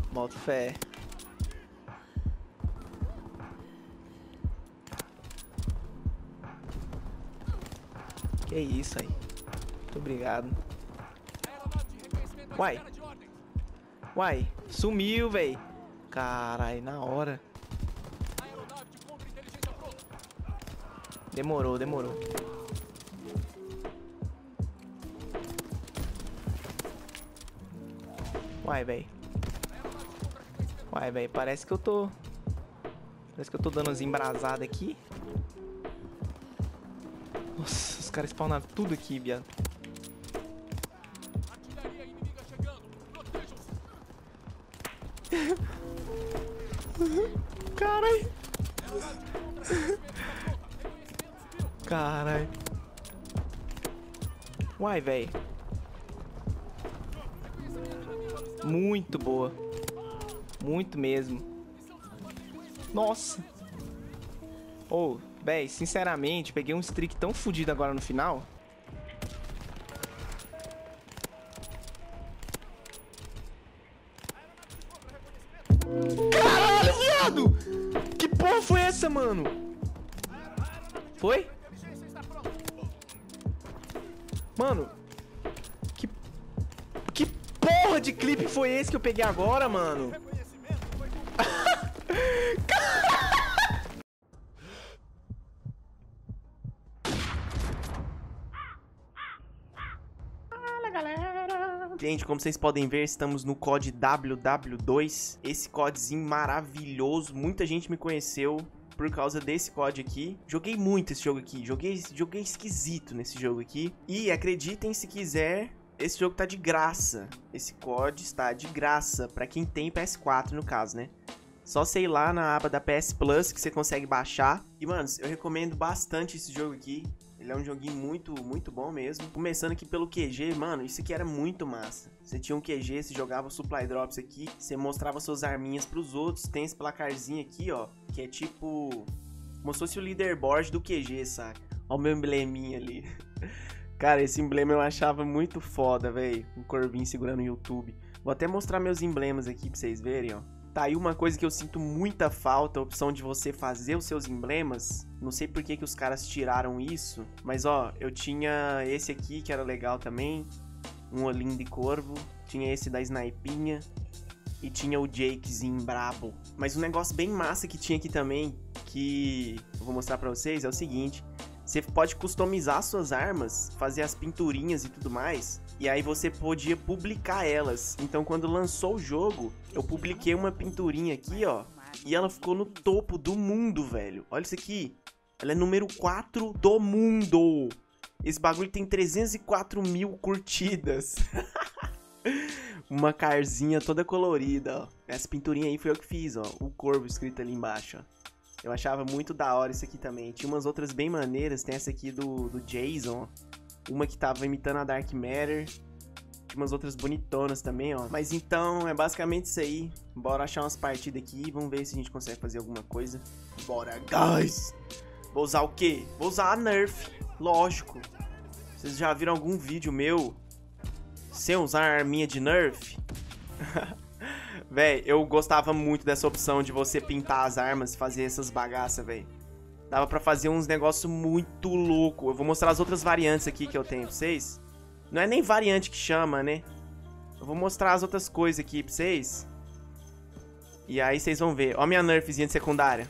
Boto fé. Que isso aí. Muito obrigado. Uai. Uai. Sumiu, véi. Carai, na hora. Demorou, demorou. Uai, véi. Uai, véi. Parece que eu tô dando umas embrasadas aqui. Nossa, os caras spawnaram tudo aqui, viado. Carai. Carai. Uai, véi. Muito boa. Muito mesmo. Nossa. Oh, véi, sinceramente, peguei um streak tão fodido agora no final. Caralho, viado! Que porra foi essa, mano? Foi? Mano, que porra de clipe foi esse que eu peguei agora, mano? Fala, galera! Gente, como vocês podem ver, estamos no COD WW2. Esse CODzinho maravilhoso. Muita gente me conheceu por causa desse COD aqui. Joguei muito esse jogo aqui. Joguei esquisito nesse jogo aqui. E acreditem se quiser, esse jogo tá de graça. Esse COD está de graça pra quem tem PS4 no caso, né? Só sei lá na aba da PS Plus que você consegue baixar. E, mano, eu recomendo bastante esse jogo aqui. Ele é um joguinho muito, muito bom mesmo. Começando aqui pelo QG, mano, isso aqui era muito massa. Você tinha um QG, você jogava o Supply Drops aqui, você mostrava suas arminhas pros outros. Tem esse placarzinho aqui, ó, que é tipo... como se fosse o leaderboard do QG, saca? Ó o meu embleminha ali. Cara, esse emblema eu achava muito foda, velho. Um corvinho segurando o YouTube. Vou até mostrar meus emblemas aqui pra vocês verem, ó. Tá aí uma coisa que eu sinto muita falta, a opção de você fazer os seus emblemas. Não sei por que os caras tiraram isso, mas ó, eu tinha esse aqui que era legal também, um olhinho de corvo, tinha esse da snipinha e tinha o Jakezinho brabo. Mas um negócio bem massa que tinha aqui também, que eu vou mostrar pra vocês, é o seguinte: você pode customizar suas armas, fazer as pinturinhas e tudo mais, e aí você podia publicar elas. Então quando lançou o jogo, eu publiquei uma pinturinha aqui, ó, e ela ficou no topo do mundo, velho. Olha isso aqui. Ela é número 4 do mundo. Esse bagulho tem 304 mil curtidas. Uma carzinha toda colorida, ó. Essa pinturinha aí foi eu que fiz, ó. O corvo escrito ali embaixo, ó. Eu achava muito da hora isso aqui também. Tinha umas outras bem maneiras. Tem essa aqui do Jason, ó. Uma que tava imitando a Dark Matter. Tinha umas outras bonitonas também, ó. Mas então, é basicamente isso aí. Bora achar umas partidas aqui e vamos ver se a gente consegue fazer alguma coisa. Bora, guys! Vou usar o quê? Vou usar a Nerf. Lógico. Vocês já viram algum vídeo meu sem usar a arminha de Nerf? Véi, eu gostava muito dessa opção de você pintar as armas e fazer essas bagaças, véi. Dava pra fazer uns negócios muito loucos. Eu vou mostrar as outras variantes aqui que eu tenho pra vocês. Não é nem variante que chama, né? Eu vou mostrar as outras coisas aqui pra vocês. E aí vocês vão ver. Ó a minha Nerfzinha de secundária.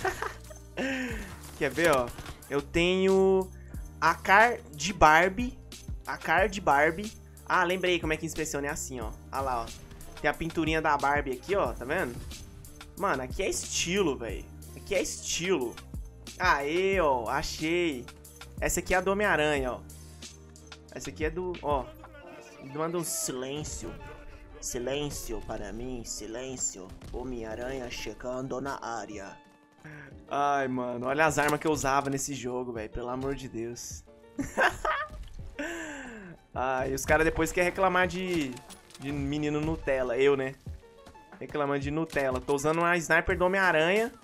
Quer ver, ó? Eu tenho a Car de Barbie. A Car de Barbie. Ah, lembrei como é que inspeciona. É assim, ó. Olha lá, ó. Tem a pinturinha da Barbie aqui, ó. Tá vendo? Mano, aqui é estilo, velho. Aqui é estilo. Aê, ó. Achei. Essa aqui é a do Homem-Aranha, ó. Essa aqui é do... ó. Manda um silêncio. Silêncio para mim, silêncio. Homem-Aranha chegando na área. Ai, mano. Olha as armas que eu usava nesse jogo, velho. Pelo amor de Deus. Ai, os caras depois querem reclamar de menino Nutella. Eu, né? Reclamando de Nutella. Tô usando uma sniper do Homem-Aranha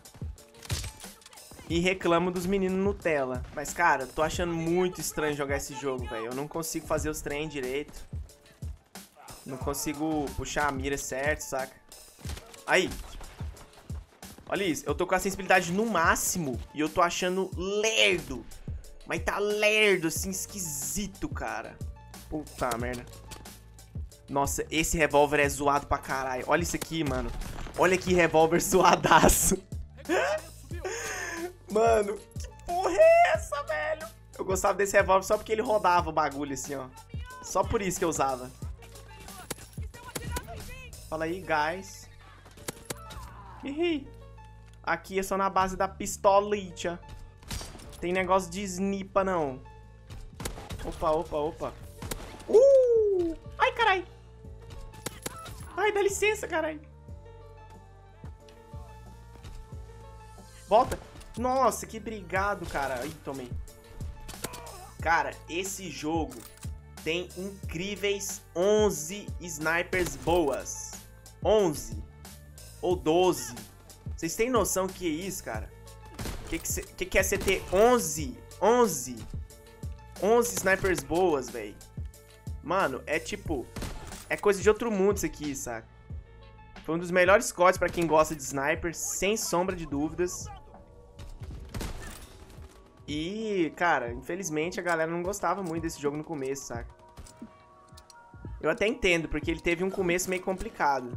e reclamo dos meninos Nutella. Mas, cara, tô achando muito estranho jogar esse jogo, velho. Eu não consigo fazer os trem direito. Não consigo puxar a mira certo, saca? Aí. Olha isso. Eu tô com a sensibilidade no máximo e eu tô achando lerdo. Mas tá lerdo, assim, esquisito, cara. Puta merda. Nossa, esse revólver é zoado pra caralho. Olha isso aqui, mano. Olha que revólver zoadaço. Mano, que porra é essa, velho? Eu gostava desse revólver só porque ele rodava o bagulho assim, ó. Só por isso que eu usava. Fala aí, guys. Ih, aqui é só na base da pistolita. Tem negócio de snipa, não. Opa, opa, opa. Ai, carai. Ai, dá licença, carai. Volta. Nossa, que brigado, cara. Ih, tomei. Cara, esse jogo tem incríveis 11 snipers boas. 11 ou 12. Vocês têm noção do que é isso, cara? Que é você ter 11 snipers boas, velho? Mano, é tipo... É coisa de outro mundo isso aqui, saca? Foi um dos melhores CODs pra quem gosta de sniper, sem sombra de dúvidas. E, cara, infelizmente a galera não gostava muito desse jogo no começo, saca? Eu até entendo, porque ele teve um começo meio complicado.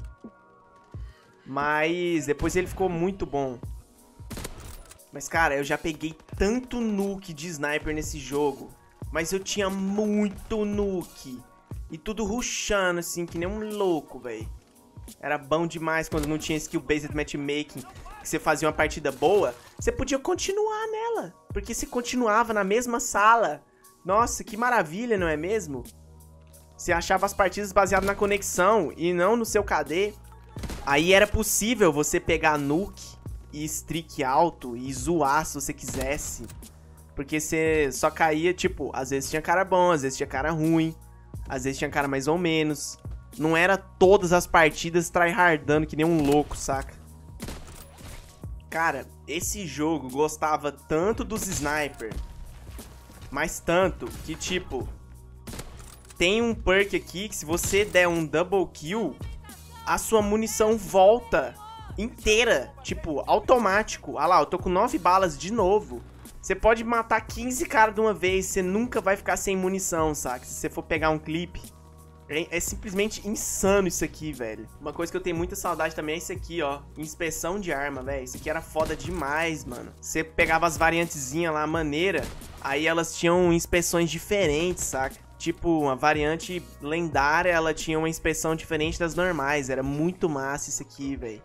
Mas depois ele ficou muito bom. Mas, cara, eu já peguei tanto nuke de sniper nesse jogo. Mas eu tinha muito nuke. E tudo rushando, assim, que nem um louco, velho. Era bom demais quando não tinha skill-based matchmaking. Que você fazia uma partida boa, você podia continuar nela. Porque você continuava na mesma sala. Nossa, que maravilha, não é mesmo? Você achava as partidas baseadas na conexão e não no seu KD. Aí era possível você pegar nuke e streak alto e zoar se você quisesse. Porque você só caía, tipo, às vezes tinha cara bom, às vezes tinha cara ruim. Às vezes tinha cara mais ou menos. Não era todas as partidas tryhardando que nem um louco, saca? Cara, esse jogo gostava tanto dos sniper. Mas tanto que, tipo... Tem um perk aqui que se você der um double kill, a sua munição volta inteira. Tipo, automático. Ah lá, eu tô com 9 balas de novo. Você pode matar 15 caras de uma vez, você nunca vai ficar sem munição, saca? Se você for pegar um clipe. É simplesmente insano isso aqui, velho. Uma coisa que eu tenho muita saudade também é isso aqui, ó. Inspeção de arma, velho. Isso aqui era foda demais, mano. Você pegava as variantezinhas lá, maneira. Aí elas tinham inspeções diferentes, saca? Tipo, uma variante lendária, ela tinha uma inspeção diferente das normais. Era muito massa isso aqui, velho.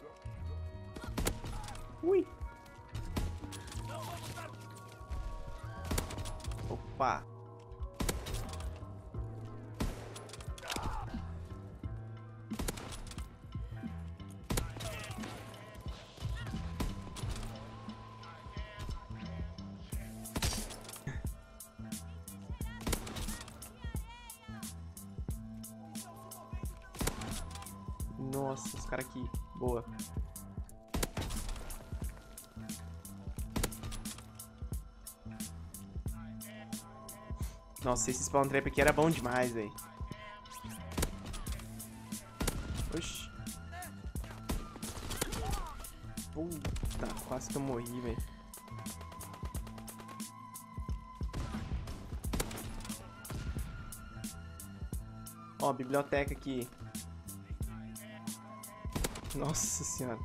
Ui. Opa. Nossa, os caras aqui. Boa. Nossa, esse spawn trap aqui era bom demais, velho. Oxi. Puta, quase que eu morri, velho. Ó, biblioteca aqui. Nossa senhora.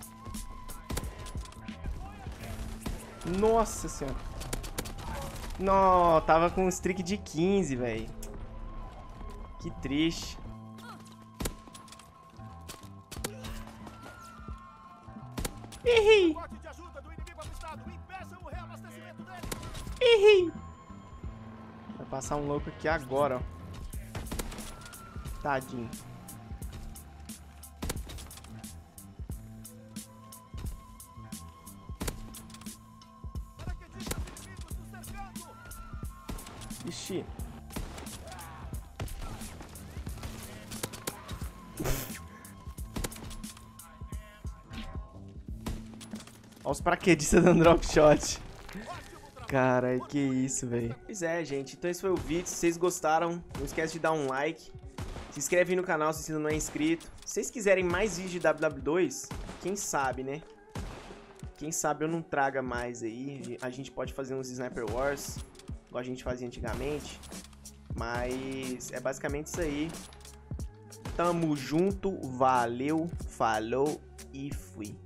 Nossa senhora. Não, tava com um streak de 15, velho. Que triste. Ih! Ih! Vai passar um louco aqui agora, ó. Tadinho. Ixi. Olha os paraquedistas dando drop shot. Cara, que isso, velho. Pois é, gente. Então esse foi o vídeo. Se vocês gostaram, não esquece de dar um like. Se inscreve aí no canal se você ainda não é inscrito. Se vocês quiserem mais vídeos de WW2, quem sabe, né? Quem sabe eu não traga mais aí. A gente pode fazer uns Sniper Wars, igual a gente fazia antigamente. Mas é basicamente isso aí. Tamo junto, valeu, falou e fui.